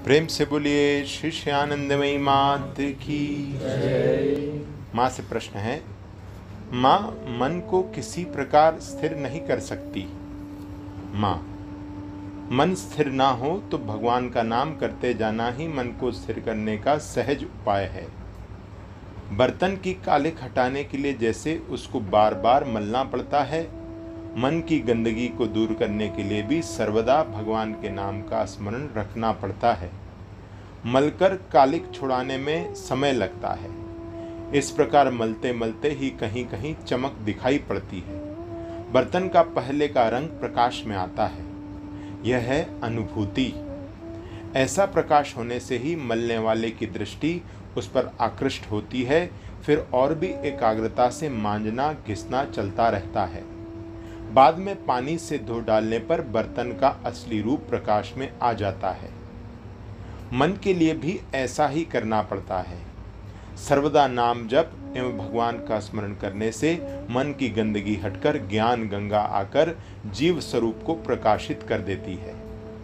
प्रेम से बोलिए श्री श्यानंदमयी मात की माँ से प्रश्न है, माँ मन को किसी प्रकार स्थिर नहीं कर सकती। माँ, मन स्थिर ना हो तो भगवान का नाम करते जाना ही मन को स्थिर करने का सहज उपाय है। बर्तन की कालिख हटाने के लिए जैसे उसको बार बार मलना पड़ता है, मन की गंदगी को दूर करने के लिए भी सर्वदा भगवान के नाम का स्मरण रखना पड़ता है। मलकर कालिख छुड़ाने में समय लगता है। इस प्रकार मलते मलते ही कहीं कहीं चमक दिखाई पड़ती है। बर्तन का पहले का रंग प्रकाश में आता है। यह है अनुभूति। ऐसा प्रकाश होने से ही मलने वाले की दृष्टि उस पर आकृष्ट होती है। फिर और भी एकाग्रता से मांजना घिसना चलता रहता है। बाद में पानी से धो डालने पर बर्तन का असली रूप प्रकाश में आ जाता है। मन के लिए भी ऐसा ही करना पड़ता है। सर्वदा नाम जप एवं भगवान का स्मरण करने से मन की गंदगी हटकर ज्ञान गंगा आकर जीव स्वरूप को प्रकाशित कर देती है।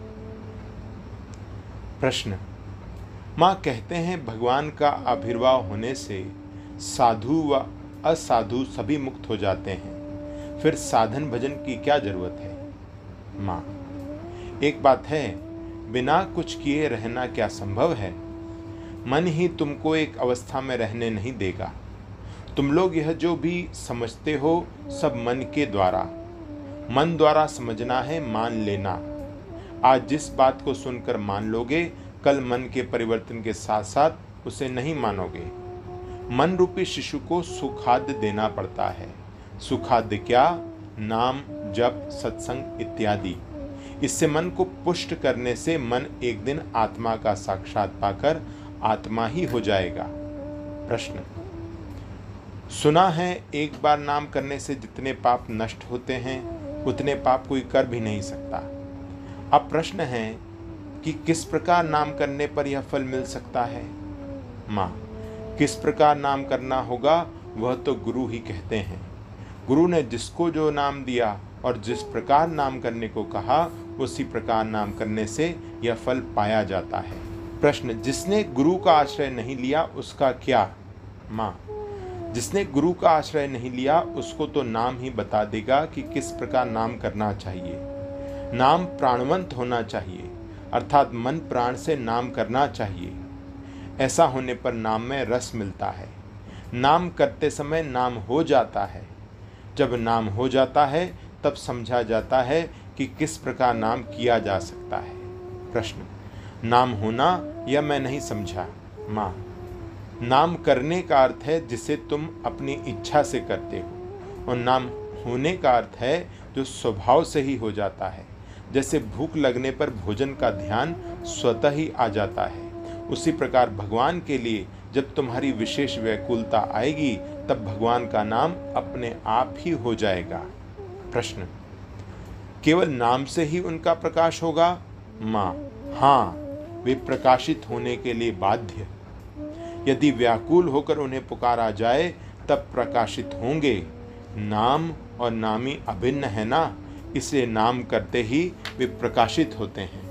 प्रश्न, माँ कहते हैं भगवान का आविर्भाव होने से साधु व असाधु सभी मुक्त हो जाते हैं, फिर साधन भजन की क्या जरूरत है। माँ, एक बात है, बिना कुछ किए रहना क्या संभव है। मन ही तुमको एक अवस्था में रहने नहीं देगा। तुम लोग यह जो भी समझते हो सब मन के द्वारा, मन द्वारा समझना है, मान लेना। आज जिस बात को सुनकर मान लोगे, कल मन के परिवर्तन के साथ साथ उसे नहीं मानोगे। मन रूपी शिशु को सुखाद्य देना पड़ता है। सुखाद्य क्या? नाम जप सत्संग इत्यादि। इससे मन को पुष्ट करने से मन एक दिन आत्मा का साक्षात पाकर आत्मा ही हो जाएगा। प्रश्न, सुना है एक बार नाम करने से जितने पाप नष्ट होते हैं उतने पाप कोई कर भी नहीं सकता। अब प्रश्न है कि किस प्रकार नाम करने पर यह फल मिल सकता है। माँ, किस प्रकार नाम करना होगा वह तो गुरु ही कहते हैं। गुरु ने जिसको जो नाम दिया और जिस प्रकार नाम करने को कहा उसी प्रकार नाम करने से यह फल पाया जाता है। प्रश्न, जिसने गुरु का आश्रय नहीं लिया उसका क्या। माँ, जिसने गुरु का आश्रय नहीं लिया उसको तो नाम ही बता देगा कि किस प्रकार नाम करना चाहिए। नाम प्राणवंत होना चाहिए, अर्थात मन प्राण से नाम करना चाहिए। ऐसा होने पर नाम में रस मिलता है। नाम करते समय नाम हो जाता है। जब नाम हो जाता है तब समझा जाता है कि किस प्रकार नाम किया जा सकता है। प्रश्न, नाम होना यह मैं नहीं समझा। माँ, नाम करने का अर्थ है जिसे तुम अपनी इच्छा से करते हो, और नाम होने का अर्थ है जो स्वभाव से ही हो जाता है। जैसे भूख लगने पर भोजन का ध्यान स्वतः ही आ जाता है, उसी प्रकार भगवान के लिए जब तुम्हारी विशेष व्याकुलता आएगी तब भगवान का नाम अपने आप ही हो जाएगा। प्रश्न, केवल नाम से ही उनका प्रकाश होगा। माँ, हाँ, वे प्रकाशित होने के लिए बाध्य। यदि व्याकुल होकर उन्हें पुकारा जाए तब प्रकाशित होंगे। नाम और नामी अभिन्न है ना, इसलिए नाम करते ही वे प्रकाशित होते हैं।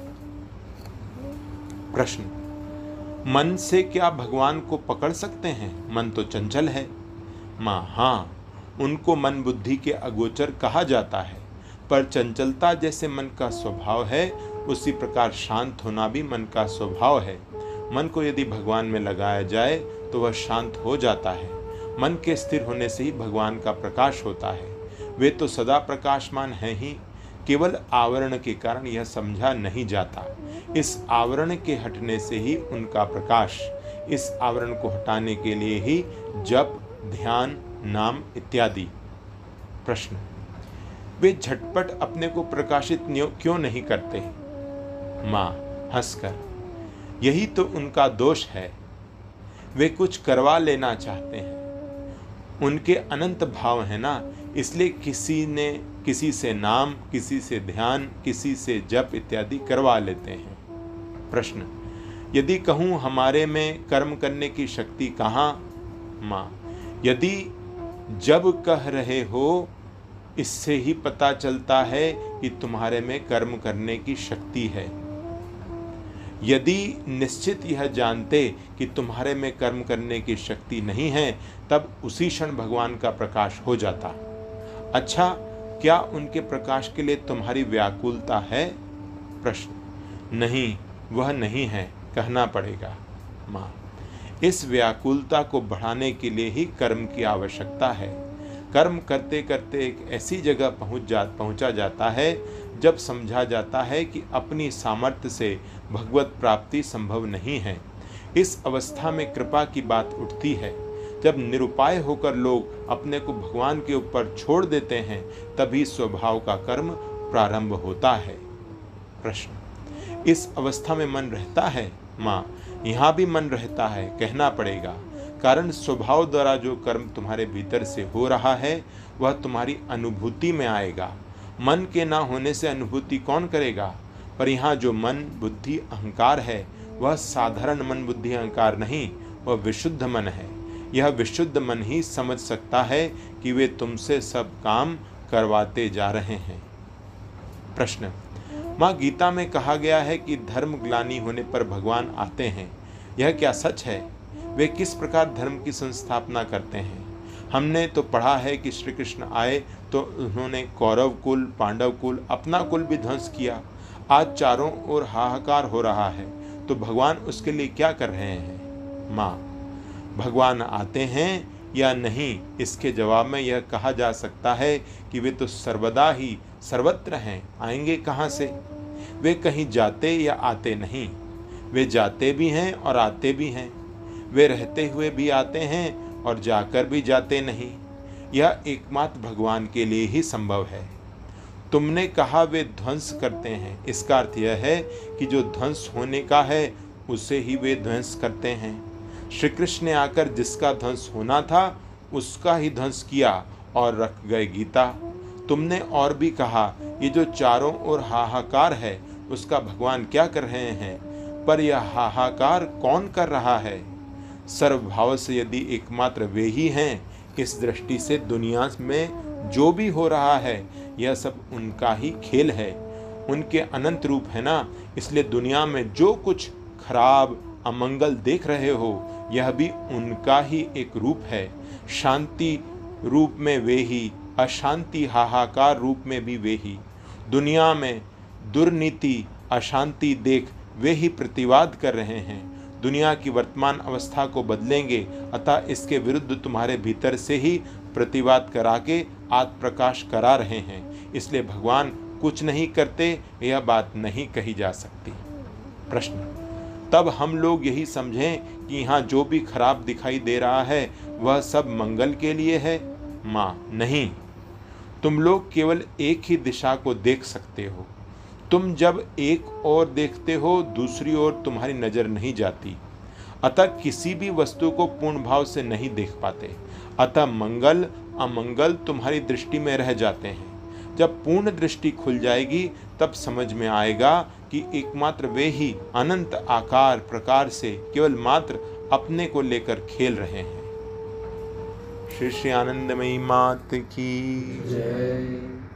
प्रश्न, मन से क्या भगवान को पकड़ सकते हैं? मन तो चंचल है। माँ, हाँ, उनको मन बुद्धि के अगोचर कहा जाता है, पर चंचलता जैसे मन का स्वभाव है उसी प्रकार शांत होना भी मन का स्वभाव है। मन को यदि भगवान में लगाया जाए तो वह शांत हो जाता है। मन के स्थिर होने से ही भगवान का प्रकाश होता है। वे तो सदा प्रकाशमान हैं ही, केवल आवरण के कारण यह समझा नहीं जाता। इस आवरण के हटने से ही उनका प्रकाश। इस आवरण को हटाने के लिए ही जप ध्यान नाम इत्यादि। प्रश्न, वे झटपट अपने को प्रकाशित क्यों नहीं करते? माँ, हंसकर, यही तो उनका दोष है। वे कुछ करवा लेना चाहते हैं। उनके अनंत भाव है ना, इसलिए किसी से नाम, किसी से ध्यान, किसी से जप इत्यादि करवा लेते हैं। प्रश्न, यदि कहूँ हमारे में कर्म करने की शक्ति कहाँ। माँ, यदि जब कह रहे हो इससे ही पता चलता है कि तुम्हारे में कर्म करने की शक्ति है। यदि निश्चित यह जानते कि तुम्हारे में कर्म करने की शक्ति नहीं है, तब उसी क्षण भगवान का प्रकाश हो जाता। अच्छा, क्या उनके प्रकाश के लिए तुम्हारी व्याकुलता है? प्रश्न, नहीं, वह नहीं है, कहना पड़ेगा। माँ, इस व्याकुलता को बढ़ाने के लिए ही कर्म की आवश्यकता है। कर्म करते करते एक ऐसी जगह पहुंचा जाता है जब समझा जाता है कि अपनी सामर्थ्य से भगवत प्राप्ति संभव नहीं है। इस अवस्था में कृपा की बात उठती है। जब निरुपाय होकर लोग अपने को भगवान के ऊपर छोड़ देते हैं, तभी स्वभाव का कर्म प्रारंभ होता है। प्रश्न, इस अवस्था में मन रहता है? माँ, यहाँ भी मन रहता है, कहना पड़ेगा। कारण स्वभाव द्वारा जो कर्म तुम्हारे भीतर से हो रहा है, वह तुम्हारी अनुभूति में आएगा। मन के ना होने से अनुभूति कौन करेगा? पर यहाँ जो मन, बुद्धि, अहंकार है, वह साधारण मन, बुद्धि, अहंकार नहीं, वह विशुद्ध मन है। यह विशुद्ध मन ही समझ सकता है कि वे तुमसे सब काम करवाते जा रहे हैं। प्रश्न, माँ, गीता में कहा गया है कि धर्म ग्लानि होने पर भगवान आते हैं। यह क्या सच है? वे किस प्रकार धर्म की संस्थापना करते हैं? हमने तो पढ़ा है कि श्री कृष्ण आए तो उन्होंने कौरव कुल, पांडव कुल, अपना कुल भी ध्वंस किया। आज चारों ओर हाहाकार हो रहा है, तो भगवान उसके लिए क्या कर रहे हैं? माँ, भगवान आते हैं या नहीं, इसके जवाब में यह कहा जा सकता है कि वे तो सर्वदा ही सर्वत्र हैं। आएंगे कहाँ से? वे कहीं जाते या आते नहीं। वे जाते भी हैं और आते भी हैं। वे रहते हुए भी आते हैं और जाकर भी जाते नहीं। यह एकमात्र भगवान के लिए ही संभव है। तुमने कहा वे ध्वंस करते हैं, इसका अर्थ यह है कि जो ध्वंस होने का है उसे ही वे ध्वंस करते हैं। श्री कृष्ण ने आकर जिसका ध्वंस होना था उसका ही ध्वंस किया और रख गए गीता। तुमने और भी कहा, ये जो चारों ओर हाहाकार है उसका भगवान क्या कर रहे हैं? पर यह हाहाकार कौन कर रहा है? सर्वभाव से यदि एकमात्र वे ही हैं, इस दृष्टि से दुनिया में जो भी हो रहा है यह सब उनका ही खेल है। उनके अनंत रूप है ना, इसलिए दुनिया में जो कुछ खराब, अमंगल देख रहे हो, यह भी उनका ही एक रूप है। शांति रूप में वे ही, अशांति हाहाकार रूप में भी वे ही। दुनिया में दुर्नीति, अशांति देख वे ही प्रतिवाद कर रहे हैं। दुनिया की वर्तमान अवस्था को बदलेंगे, अतः इसके विरुद्ध तुम्हारे भीतर से ही प्रतिवाद करा के आत्म प्रकाश करा रहे हैं। इसलिए भगवान कुछ नहीं करते, यह बात नहीं कही जा सकती। प्रश्न, तब हम लोग यही समझें कि यहाँ जो भी खराब दिखाई दे रहा है वह सब मंगल के लिए है? माँ, नहीं, तुम लोग केवल एक ही दिशा को देख सकते हो। तुम जब एक ओर देखते हो, दूसरी ओर तुम्हारी नजर नहीं जाती, अतः किसी भी वस्तु को पूर्ण भाव से नहीं देख पाते। अतः मंगल अमंगल तुम्हारी दृष्टि में रह जाते हैं। जब पूर्ण दृष्टि खुल जाएगी तब समझ में आएगा कि एकमात्र वे ही अनंत आकार प्रकार से केवल मात्र अपने को लेकर खेल रहे हैं। श्री श्री आनंदमयी मात की जय।